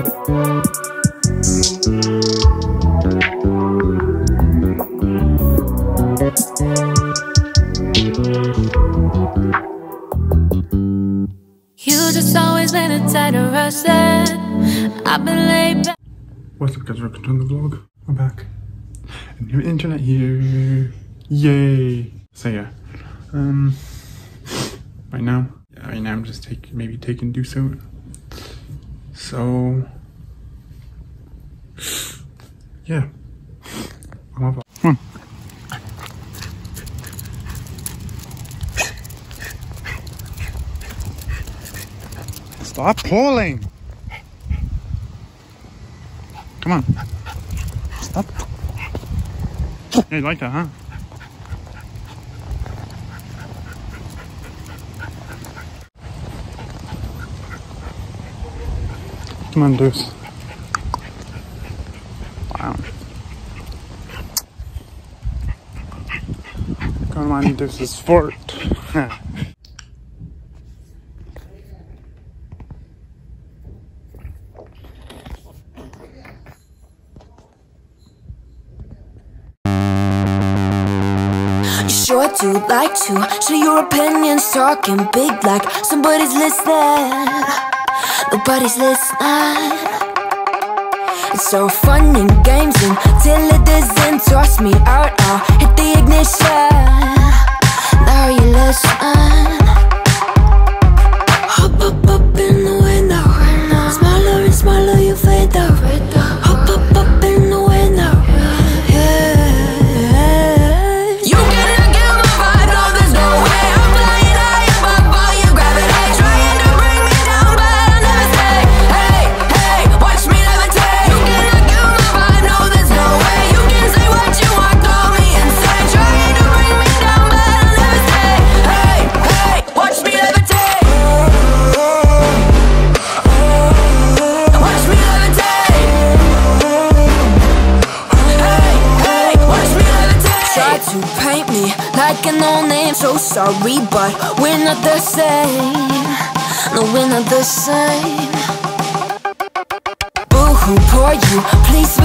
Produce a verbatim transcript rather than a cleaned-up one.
You just always been a tight of rush that I've been laid back. What's up, guys? Welcome to the vlog. I'm back. And new internet here. Yay! So yeah, um, right now, yeah, right now I'm just taking maybe taking do so. So yeah, I'm up. Come on. Stop pulling! Come on. Stop. Yeah, you like that, huh? Come on, Deuce. Wow. Come on, Deuce's fort. Sure do like to share your opinions, talking big like somebody's listening. Nobody's listening. It's so fun and games until it doesn't toss me out. I'll hit the ignition. Now you listen. Hop up up in the window. Smaller and smaller you fade out. Hop up up in the window. Like a no name, so sorry, but we're not the same. No, we're not the same. Boo-hoo, poor you, please